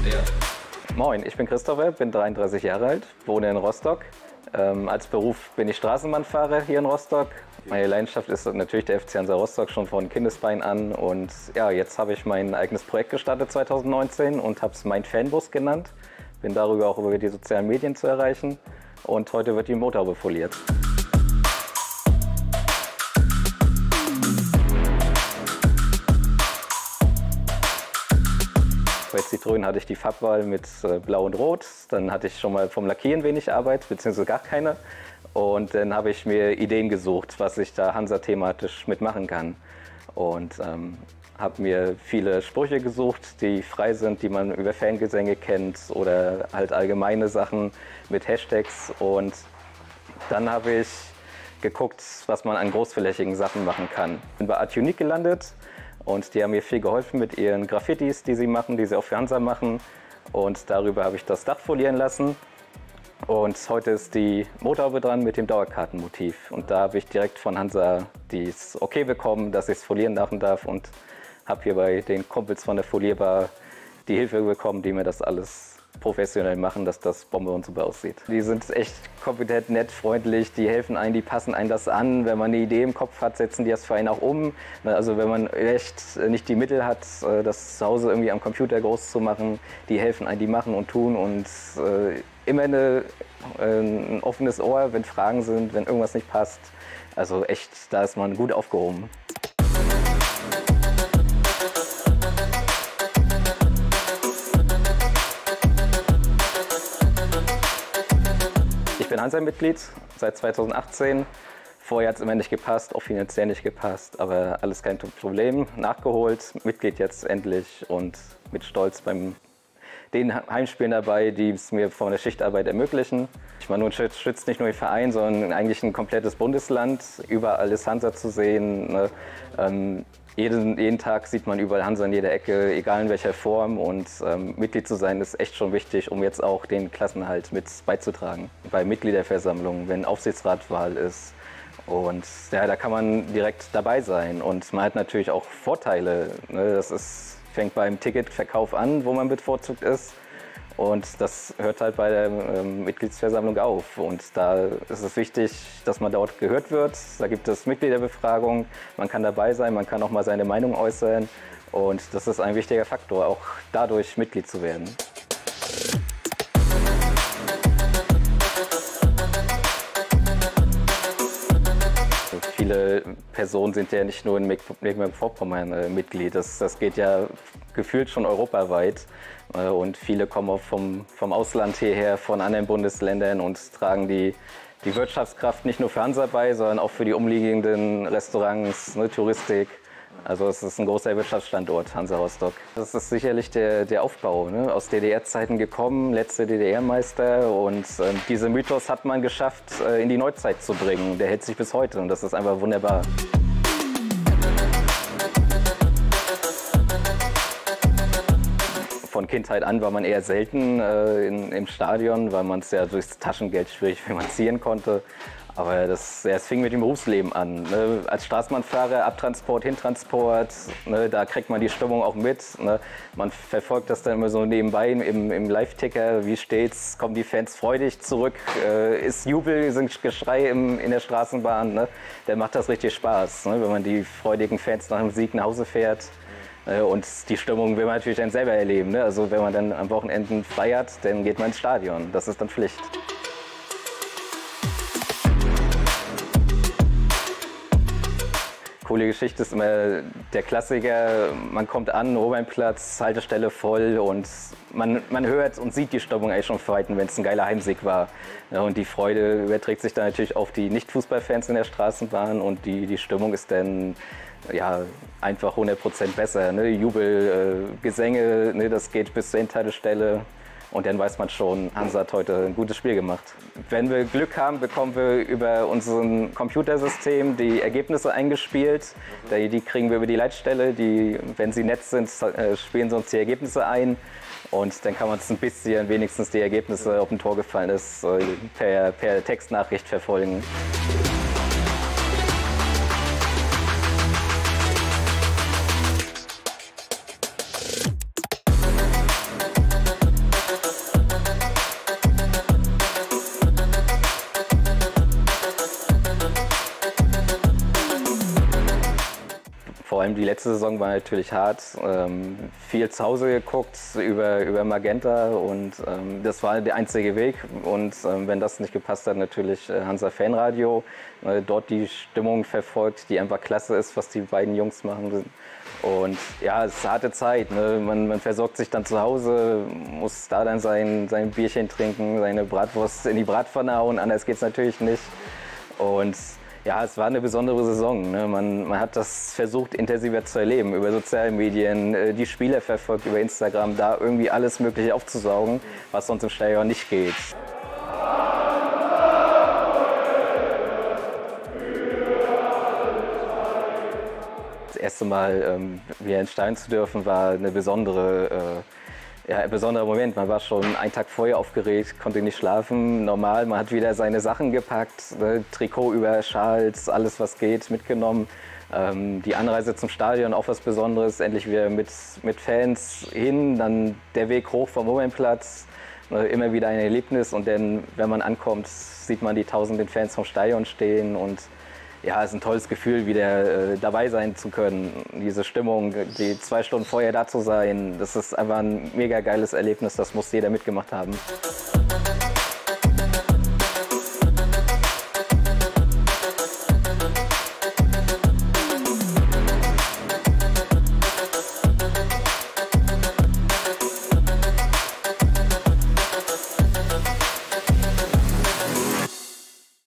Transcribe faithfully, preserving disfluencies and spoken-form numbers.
Ja. Moin, ich bin Christopher, bin dreiunddreißig Jahre alt, wohne in Rostock. Ähm, als Beruf bin ich Straßenbahnfahrer hier in Rostock. Meine Leidenschaft ist natürlich der F C Hansa Rostock schon von Kindesbein an. Und ja, jetzt habe ich mein eigenes Projekt gestartet zweitausendneunzehn und habe es Mein Fanbus genannt. Bin darüber auch über die sozialen Medien zu erreichen. Und heute wird die Motorhaube foliert. Bei Citroën hatte ich die Farbwahl mit äh, Blau und Rot. Dann hatte ich schon mal vom Lackieren wenig Arbeit, beziehungsweise gar keine. Und dann habe ich mir Ideen gesucht, was ich da Hansa-thematisch mitmachen kann. Und ähm, habe mir viele Sprüche gesucht, die frei sind, die man über Fangesänge kennt oder halt allgemeine Sachen mit Hashtags. Und dann habe ich geguckt, was man an großflächigen Sachen machen kann. Bin bei Art Unique gelandet. Und die haben mir viel geholfen mit ihren Graffitis, die sie machen, die sie auch für Hansa machen. Und darüber habe ich das Dach folieren lassen. Und heute ist die Motorhaube dran mit dem Dauerkartenmotiv. Und da habe ich direkt von Hansa das Okay bekommen, dass ich es folieren lassen darf. Und habe hier bei den Kumpels von der Folierbar die Hilfe bekommen, die mir das alles professionell machen, dass das Bombe und super aussieht. Die sind echt kompetent, nett, freundlich, die helfen einem, die passen einem das an. Wenn man eine Idee im Kopf hat, setzen die das für einen auch um. Also wenn man echt nicht die Mittel hat, das zu Hause irgendwie am Computer groß zu machen, die helfen einem, die machen und tun und äh, immer eine, äh, ein offenes Ohr, wenn Fragen sind, wenn irgendwas nicht passt. Also echt, da ist man gut aufgehoben. Ich bin Hansa-Mitglied seit zweitausendachtzehn. Vorher hat es immer nicht gepasst, auch finanziell nicht gepasst, aber alles kein Problem. Nachgeholt, Mitglied jetzt endlich und mit Stolz beim den Heimspielen dabei, die es mir von der Schichtarbeit ermöglichen. Ich meine, nun schützt nicht nur den Verein, sondern eigentlich ein komplettes Bundesland. Überall ist Hansa zu sehen. Ne? Ähm, jeden, jeden Tag sieht man überall Hansa in jeder Ecke, egal in welcher Form. Und ähm, Mitglied zu sein ist echt schon wichtig, um jetzt auch den Klassenerhalt mit beizutragen. Bei Mitgliederversammlungen, wenn Aufsichtsratwahl ist. Und ja, da kann man direkt dabei sein. Und man hat natürlich auch Vorteile. Ne? Das ist fängt beim Ticketverkauf an, wo man bevorzugt ist. Und das hört halt bei der ähm, Mitgliedsversammlung auf. Und da ist es wichtig, dass man dort gehört wird. Da gibt es Mitgliederbefragungen, man kann dabei sein, man kann auch mal seine Meinung äußern. Und das ist ein wichtiger Faktor, auch dadurch Mitglied zu werden. Viele Personen sind ja nicht nur in Mecklenburg-Vorpommern äh, Mitglied, das, das geht ja gefühlt schon europaweit. Äh, und viele kommen auch vom, vom Ausland hierher, von anderen Bundesländern und tragen die, die Wirtschaftskraft nicht nur für Hansa bei, sondern auch für die umliegenden Restaurants, ne, Touristik. Also es ist ein großer Wirtschaftsstandort, Hansa Rostock. Das ist sicherlich der, der Aufbau, ne? Aus D D R-Zeiten gekommen, letzte D D R-Meister. Und äh, diesen Mythos hat man geschafft, äh, in die Neuzeit zu bringen. Der hält sich bis heute und das ist einfach wunderbar. Von Kindheit an war man eher selten äh, in, im Stadion, weil man es ja durchs Taschengeld schwierig finanzieren konnte. Aber das, ja, es fing mit dem Berufsleben an. Ne? Als Straßenbahnfahrer, Abtransport, Hintransport, ne? Da kriegt man die Stimmung auch mit. Ne? Man verfolgt das dann immer so nebenbei im, im Live-Ticker. Wie steht's? Kommen die Fans freudig zurück? Äh, ist Jubel, sind Geschrei im, in der Straßenbahn? Ne? Dann macht das richtig Spaß, ne? Wenn man die freudigen Fans nach dem Sieg nach Hause fährt. Äh, und die Stimmung will man natürlich dann selber erleben. Ne? Also wenn man dann am Wochenenden feiert, dann geht man ins Stadion. Das ist dann Pflicht. Coole Geschichte ist immer der Klassiker, man kommt an, Obernplatz, Haltestelle voll und man, man hört und sieht die Stimmung eigentlich schon verhalten, wenn es ein geiler Heimsieg war. Ja, und die Freude überträgt sich dann natürlich auf die Nicht-Fußballfans in der Straßenbahn und die, die Stimmung ist dann ja, einfach hundert Prozent besser. Ne? Jubel, äh, Gesänge, ne? Das geht bis zur Endhaltestelle. Und dann weiß man schon, Hansa hat heute ein gutes Spiel gemacht. Wenn wir Glück haben, bekommen wir über unser Computersystem die Ergebnisse eingespielt. Die kriegen wir über die Leitstelle. Die, wenn sie nett sind, spielen sie uns die Ergebnisse ein. Und dann kann man es ein bisschen, wenigstens die Ergebnisse, ob ein Tor gefallen ist, per, per Textnachricht verfolgen. allem die letzte Saison war natürlich hart. Ähm, viel zu Hause geguckt über, über Magenta und ähm, das war der einzige Weg. Und ähm, wenn das nicht gepasst hat, natürlich äh, Hansa Fanradio. Äh, dort die Stimmung verfolgt, die einfach klasse ist, was die beiden Jungs machen. Und ja, es ist eine harte Zeit. Ne? Man, man versorgt sich dann zu Hause, muss da dann sein, sein Bierchen trinken, seine Bratwurst in die Bratpfanne hauen, anders geht es natürlich nicht. Und ja, es war eine besondere Saison. Ne? Man, man hat das versucht, intensiver zu erleben, über soziale Medien, die Spieler verfolgt, über Instagram, da irgendwie alles Mögliche aufzusaugen, was sonst im Stadion nicht geht. Das erste Mal ähm, wieder ins Stadion zu dürfen, war eine besondere äh, Ja, ein besonderer Moment. Man war schon einen Tag vorher aufgeregt, konnte nicht schlafen. Normal, man hat wieder seine Sachen gepackt, ne? Trikot über Schals, alles was geht, mitgenommen. Ähm, die Anreise zum Stadion, auch was Besonderes, endlich wieder mit, mit Fans hin, dann der Weg hoch vom Momentplatz, ne? Immer wieder ein Erlebnis. Und dann, wenn man ankommt, sieht man die tausenden Fans vom Stadion stehen und ja, es ist ein tolles Gefühl, wieder äh, dabei sein zu können. Diese Stimmung, die zwei Stunden vorher da zu sein, das ist einfach ein mega geiles Erlebnis, das muss jeder mitgemacht haben.